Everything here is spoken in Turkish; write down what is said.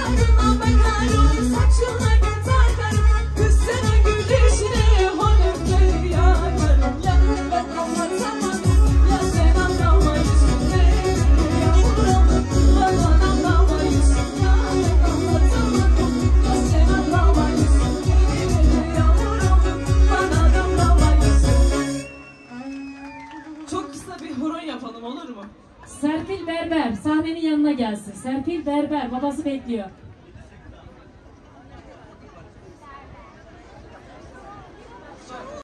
yanına bakarım, saçına gül takarım, kız sana gülüşüne hanımları yakarım. Yanımda anlatamadım, ya sen anlama yüzünde yavrum, bana anlama yüzünde anlatamadım, ya sen anlama yüzünde yavrum, bana anlama yüzünde. Çok kısa bir horon yapalım, olur mu? Serpil Berber sahnenin yanına gelsin. Serpil Berber babası bekliyor.